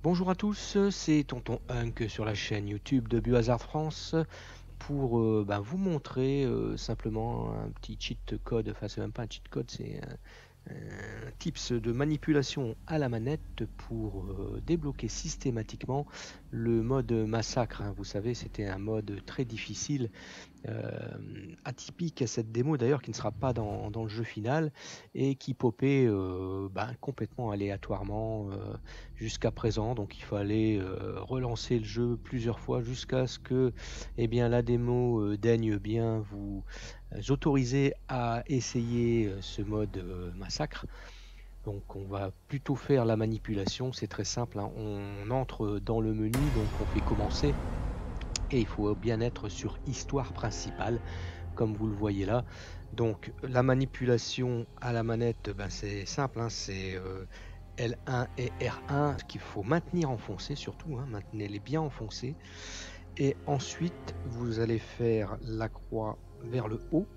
Bonjour à tous, c'est Tonton Hunk sur la chaîne YouTube de Biohazard France pour vous montrer simplement un petit cheat code, enfin c'est même pas un cheat code, c'est un tips de manipulation à la manette pour débloquer systématiquement le mode massacre, hein. Vous savez, c'était un mode très difficile, atypique à cette démo d'ailleurs, qui ne sera pas dans le jeu final et qui popait complètement aléatoirement jusqu'à présent. Donc il fallait relancer le jeu plusieurs fois jusqu'à ce que la démo daigne bien vous autoriser à essayer ce mode massacre. Donc on va plutôt faire la manipulation, c'est très simple, hein. On entre dans le menu, donc on fait commencer et il faut bien être sur histoire principale comme vous le voyez là. Donc la manipulation à la manette, c'est simple, hein, c'est L1 et R1 qu'il faut maintenir enfoncé surtout, hein, maintenez-les bien enfoncés. Et ensuite vous allez faire la croix vers le haut,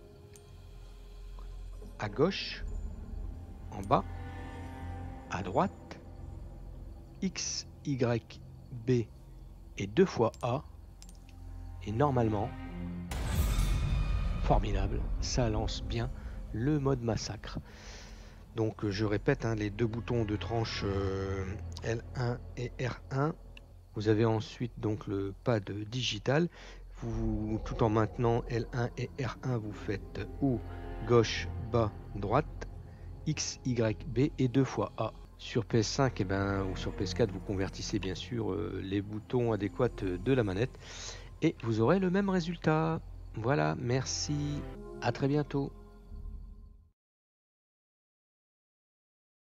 à gauche, en bas, à droite, X, Y, B et 2 fois A. Et normalement, formidable, ça lance bien le mode massacre. Donc je répète, hein, les deux boutons de tranche L1 et R1. Vous avez ensuite donc le pad digital. Tout en maintenant L1 et R1, vous faites haut, gauche, bas, droite, X, Y, B et 2 fois A. Sur PS5 ou sur PS4, vous convertissez bien sûr les boutons adéquats de la manette et vous aurez le même résultat. Voilà, merci, à très bientôt.